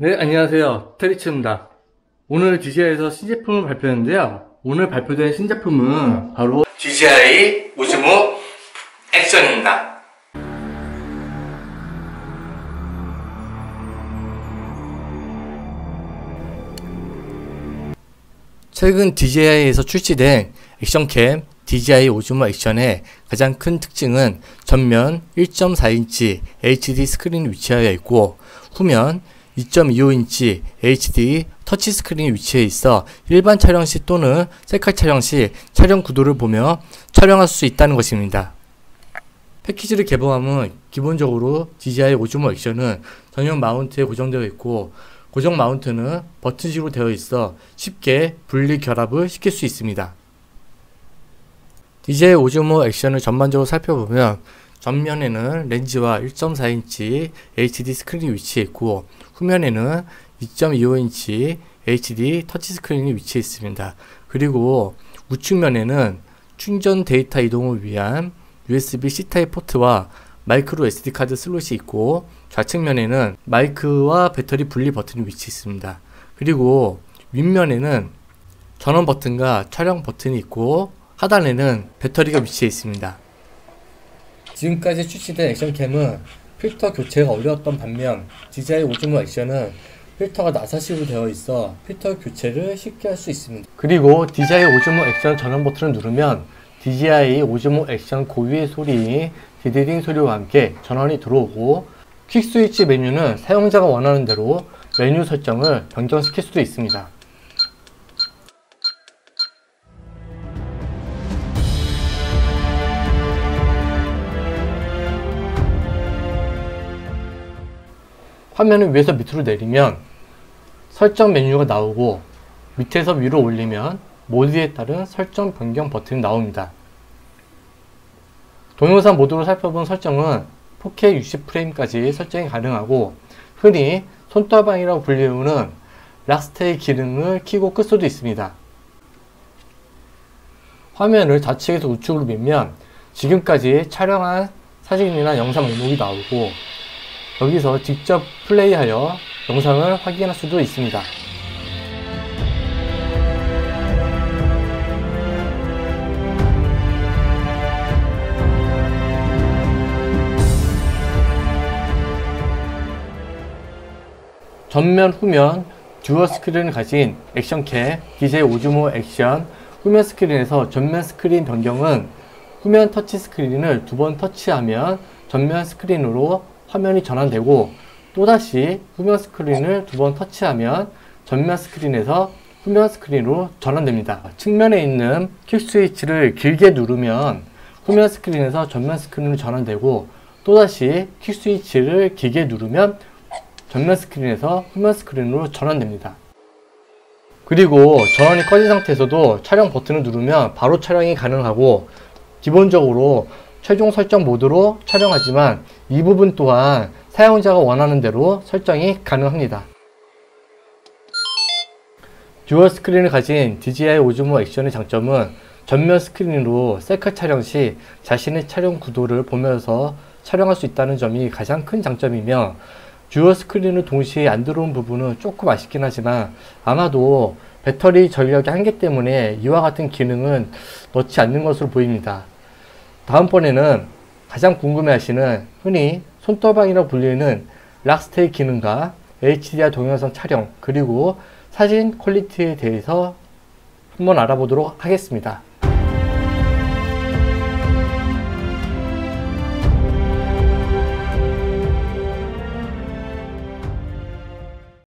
네, 안녕하세요. 테리츠입니다. 오늘 DJI에서 신제품을 발표했는데요. 오늘 발표된 신제품은 바로 DJI 오즈모 액션입니다. 최근 DJI에서 출시된 액션캠 DJI 오즈모 액션의 가장 큰 특징은 전면 1.4인치 HD 스크린이 위치하여 있고 후면 2.25인치 HD 터치 스크린이 위치해 있어 일반 촬영 시 또는 셀카 촬영 시 촬영 구도를 보며 촬영할 수 있다는 것입니다. 패키지를 개봉하면 기본적으로 DJI 오즈모 액션은 전용 마운트에 고정되어 있고 고정 마운트는 버튼식으로 되어 있어 쉽게 분리 결합을 시킬 수 있습니다. DJI 오즈모 액션을 전반적으로 살펴보면 전면에는 렌즈와 1.4인치 HD 스크린이 위치해 있고 후면에는 2.25인치 HD 터치 스크린이 위치해 있습니다. 그리고 우측면에는 충전 데이터 이동을 위한 USB-C 타입 포트와 마이크로 SD 카드 슬롯이 있고 좌측면에는 마이크와 배터리 분리 버튼이 위치해 있습니다. 그리고 윗면에는 전원 버튼과 촬영 버튼이 있고 하단에는 배터리가 위치해 있습니다. 지금까지 출시된 액션캠은 필터 교체가 어려웠던 반면 DJI 오즈모 액션은 필터가 나사식으로 되어 있어 필터 교체를 쉽게 할 수 있습니다. 그리고 DJI 오즈모 액션 전원 버튼을 누르면 DJI 오즈모 액션 고유의 소리, 디디딩 소리와 함께 전원이 들어오고 퀵 스위치 메뉴는 사용자가 원하는 대로 메뉴 설정을 변경시킬 수도 있습니다. 화면을 위에서 밑으로 내리면 설정 메뉴가 나오고 밑에서 위로 올리면 모드에 따른 설정 변경 버튼이 나옵니다. 동영상 모드로 살펴본 설정은 4K 60프레임까지 설정이 가능하고 흔히 손떨방이라고 불리우는 락스테이 기능을 켜고 끌 수도 있습니다. 화면을 좌측에서 우측으로 밀면 지금까지 촬영한 사진이나 영상 목록이 나오고 여기서 직접 플레이하여 영상을 확인할 수도 있습니다. 전면, 후면, 듀얼 스크린을 가진 액션캠 DJI 오즈모 액션 후면 스크린에서 전면 스크린 변경은 후면 터치 스크린을 2번 터치하면 전면 스크린으로 화면이 전환되고 또다시 후면 스크린을 2번 터치하면 전면 스크린에서 후면 스크린으로 전환됩니다. 측면에 있는 퀵 스위치를 길게 누르면 후면 스크린에서 전면 스크린으로 전환되고 또다시 퀵 스위치를 길게 누르면 전면 스크린에서 후면 스크린으로 전환됩니다. 그리고 전원이 꺼진 상태에서도 촬영 버튼을 누르면 바로 촬영이 가능하고 기본적으로 최종 설정 모드로 촬영하지만 이 부분 또한 사용자가 원하는 대로 설정이 가능합니다. 듀얼 스크린을 가진 DJI 오즈모 액션의 장점은 전면 스크린으로 셀카 촬영 시 자신의 촬영 구도를 보면서 촬영할 수 있다는 점이 가장 큰 장점이며 듀얼 스크린을 동시에 안 들어온 부분은 조금 아쉽긴 하지만 아마도 배터리 전력의 한계 때문에 이와 같은 기능은 넣지 않는 것으로 보입니다. 다음번에는 가장 궁금해하시는 흔히 손떨방이라고 불리는 락스테이 기능과 HDR 동영상 촬영 그리고 사진 퀄리티에 대해서 한번 알아보도록 하겠습니다.